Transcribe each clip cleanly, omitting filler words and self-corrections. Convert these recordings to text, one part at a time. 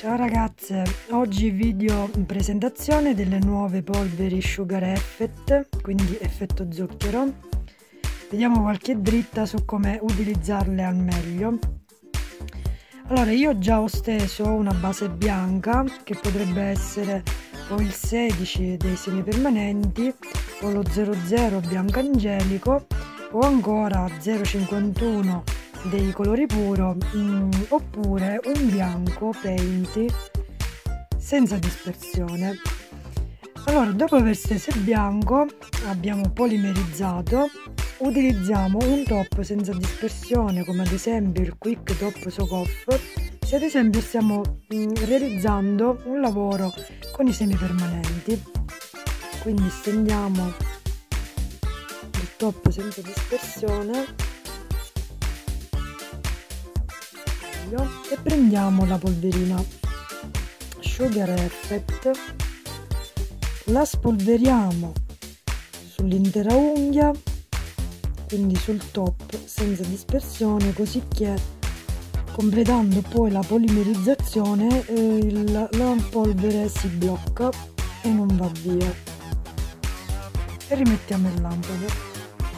Ciao ragazze, oggi video in presentazione delle nuove polveri Sugar Effect, quindi effetto zucchero. Vediamo qualche dritta su come utilizzarle al meglio. Allora, io già ho steso una base bianca che potrebbe essere o il 16 dei semipermanenti o lo 00 bianco angelico o ancora 051 dei colori puro, oppure un bianco painty senza dispersione. Allora, dopo aver steso il bianco, abbiamo polimerizzato, utilizziamo un top senza dispersione come ad esempio il Quick Top Soak Off se ad esempio stiamo realizzando un lavoro con i semipermanenti. Quindi stendiamo il top senza dispersione e prendiamo la polverina Sugar Effect, la spolveriamo sull'intera unghia, quindi sul top senza dispersione, così che completando poi la polimerizzazione la polvere si blocca e non va via. E rimettiamo il lampada.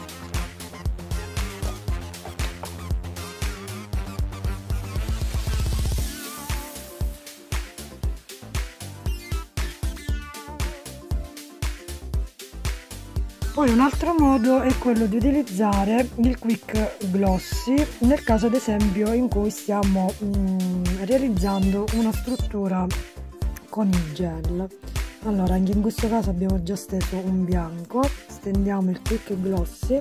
Poi un altro modo è quello di utilizzare il Quick Glossy nel caso ad esempio in cui stiamo realizzando una struttura con il gel. Allora, anche in questo caso abbiamo già steso un bianco, stendiamo il Quick Glossy,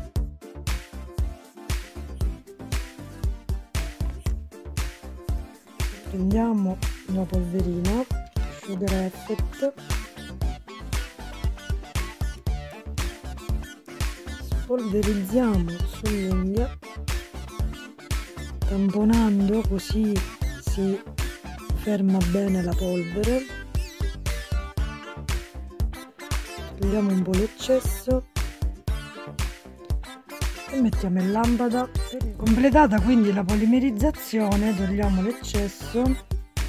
prendiamo la polverina Sugar Effect, polverizziamo sull'unghia tamponando, così si ferma bene la polvere, togliamo un po' l'eccesso e mettiamo in lampada. Completata quindi la polimerizzazione, togliamo l'eccesso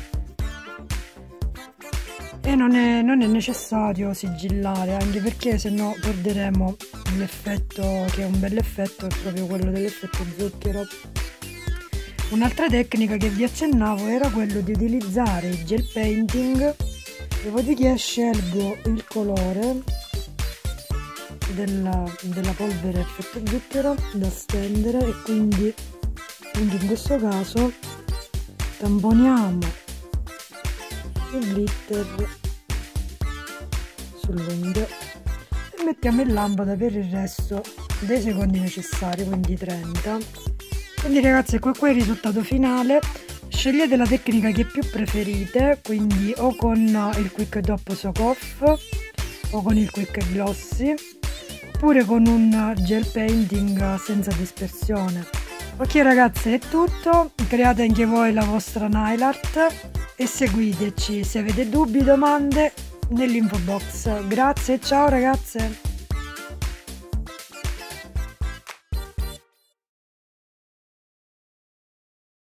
e non è necessario sigillare, anche perché se no perderemo l'effetto, che è un bel effetto, è proprio quello dell'effetto zucchero. Un'altra tecnica che vi accennavo era quello di utilizzare il gel painting, dopodiché scelgo il colore della polvere effetto zucchero da stendere e quindi anche in questo caso tamponiamo il glitter sull'unghia e mettiamo in lampada per il resto dei secondi necessari, quindi 30. Quindi ragazzi, qua è il risultato finale. Scegliete la tecnica che più preferite, quindi o con il Quick Top Soak Off o con il Quick Glossy oppure con un gel painting senza dispersione. Ok ragazzi, è tutto, create anche voi la vostra nail art e seguiteci. Se avete dubbi, domande, nell'info box. Grazie, ciao ragazze!